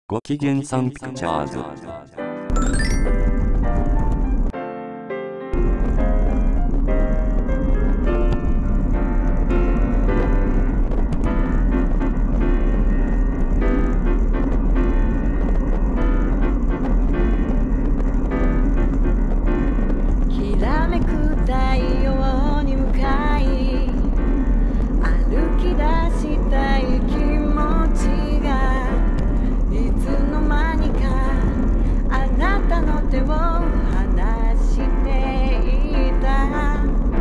ご機嫌さんピクチャーズ。 きらめく太陽に向かい歩き出したい気持ちがいつの間にかあなたの手を離していた。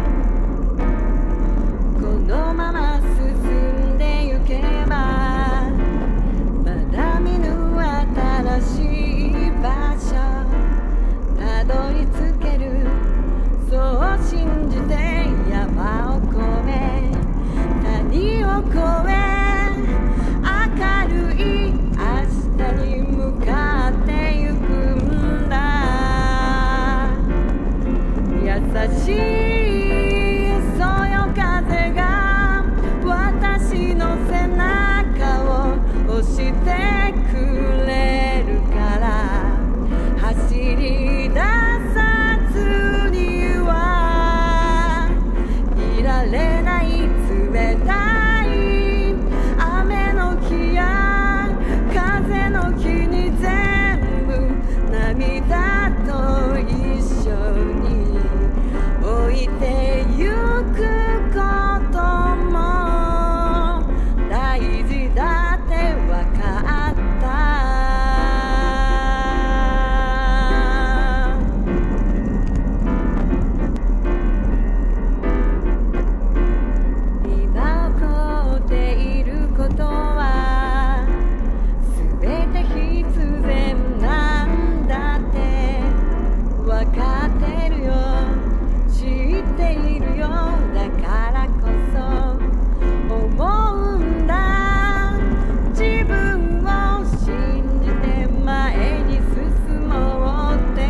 このまま進んでゆけばまだ見ぬ新しい場所たどり着ける、そう信じて山を越え谷を越え明るい明日に向かってゆくんだ。優しいそよ風が私の背中を押してくれるから走り出さずにはいられない。冷たい雨の日や風の日に全部涙と一緒に置いてゆくことも大事だってわかった。今起こっていることは全て必然なんだってわかってるよ、知っているよ。だからこそ思うんだ、自分を信じて前に進もうって。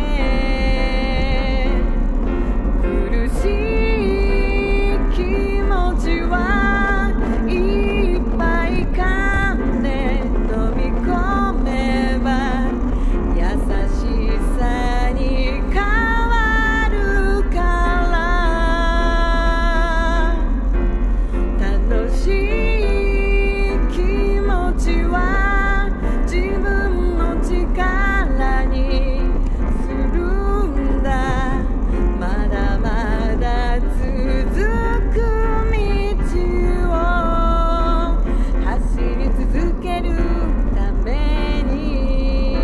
苦しい気持ちはいっぱい噛んで飲み込めば優しさに変わるから。楽しい気持ちは自分の力にするんだ。まだまだ続く道を走り続けるために。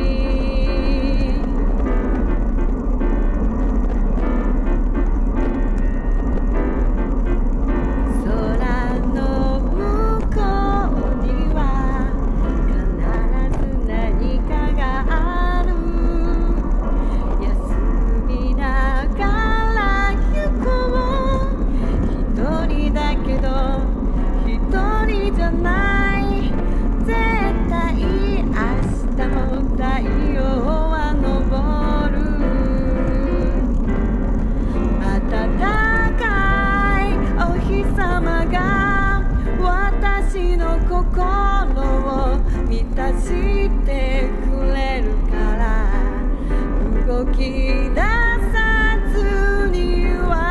空の向こうには必ず何かがある。休みながら行こう。一人だけど一人じゃない。絶対明日も太陽は昇る。暖かいお日様が私の心を満たしてくれるから動き出さずに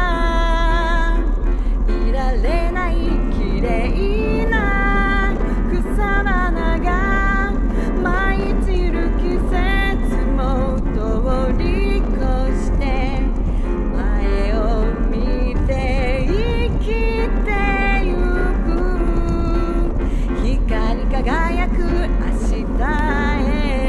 はいられない。綺麗な草花が舞い散る季節も通り越して前を見て生きてゆく。光り輝く明日へ。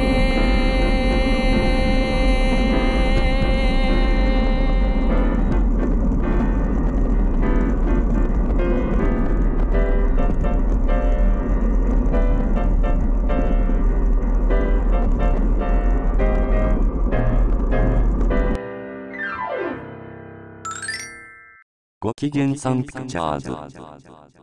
ご機嫌さんピクチャーズ。